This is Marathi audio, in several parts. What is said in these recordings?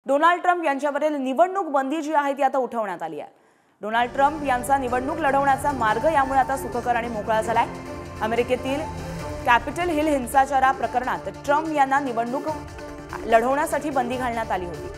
डोनाल्ड ट्रम्प यांच्यावरील निवडणूक बंदी जी आहे ती आता उठवण्यात आली आहे। डोनाल्ड ट्रम्प यांचा निवडणूक लढवण्याचा मार्ग यामुळे आता सुखकर आणि मोकळा झालाय। अमेरिकेतील कॅपिटल हिल हिंसाचारा प्रकरणात ट्रम्प यांना निवडणूक लढवण्यासाठी बंदी घालण्यात आली होती।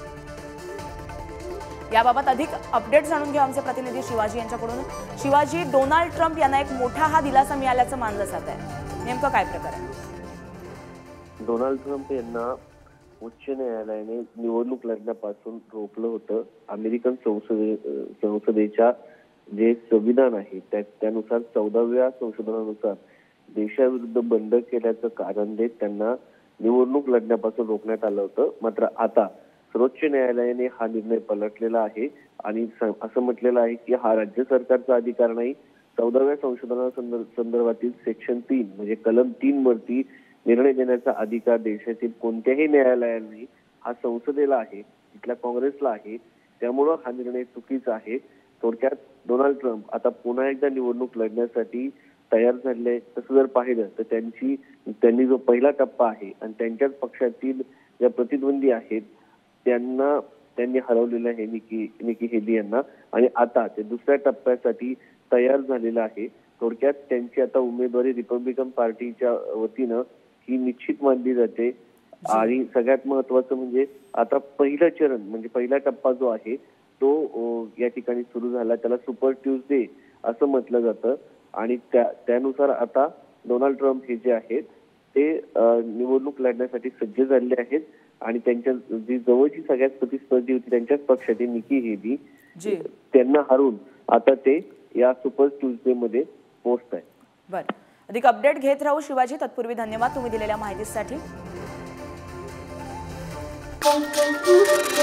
याबाबत अधिक अपडेट जाणून घेऊ आमचे प्रतिनिधी शिवाजी यांच्याकडून। शिवाजी, डोनाल्ड ट्रम्प यांना एक मोठा हा दिलासा मिळाल्याचं मानलं जात आहे, नेमकं काय प्रकार आहे? डोनाल्ड ट्रम्प यांना उच्च न्यायालयाने निवडणूक लढण्यापासून रोखलं होतं। अमेरिकन संसदेच्या जे संविधान आहे त्यानुसार 14व्या संशोधनानुसार देशाविरुद्ध बंड केल्याचं कारण देत त्यांना निवडणूक लढण्यापासून रोखण्यात आलं होतं। मात्र आता सर्वोच्च न्यायालयाने हा निर्णय पलटलेला आहे आणि असं म्हटलेलं आहे की हा राज्य सरकारचा अधिकार नाही। 14व्या संदर्भातील सेक्शन 3 म्हणजे कलम 3 वरती निर्णय देण्याचा अधिकार देशातील कोणत्याही न्यायालयाने हा संसदेला आहे, तिथल्या काँग्रेसला आहे। त्यामुळे हा निर्णय चुकीचा आहे। थोडक्यात डोनाल्ड ट्रम्प आता पुन्हा एकदा निवडणूक लढण्यासाठी तयार झाले। तसं जर पाहिलं तर त्यांनी जो पहिला टप्पा आहे आणि त्यांच्याच पक्षातील ज्या प्रतिद्वंदी आहेत त्यांनी हरवलेलं आहे निकी हेली यांना, आणि आता ते दुसऱ्या टप्प्यासाठी तयार झालेलं आहे। थोडक्यात त्यांची आता उमेदवारी रिपब्लिकन पार्टीच्या वतीनं ही निश्चित मानली जाते। आणि सगळ्यात महत्वाचं म्हणजे आता पहिलं चरण म्हणजे पहिला टप्पा जो आहे तो या ठिकाणी सुरू झाला, त्याला सुपर ट्यूजडे असं म्हटलं जातं। आणि त्यानुसार आता डोनाल्ड ट्रम्प हे जे आहेत ते निवडणूक लढण्यासाठी सज्ज झालेले आहेत आणि त्यांच्या जी जवळची सगळ्यात प्रतिस्पर्धी होती त्यांच्याच पक्षाची निकी हेली त्यांना हरवून आता ते या सुपर ट्यूजडे मध्ये पोहोचत आहे। बरं, अधिक अपडेट घेत राहू शिवाजी। तत्पूर्वी धन्यवाद तुम्ही दिलेल्या माहितीसाठी।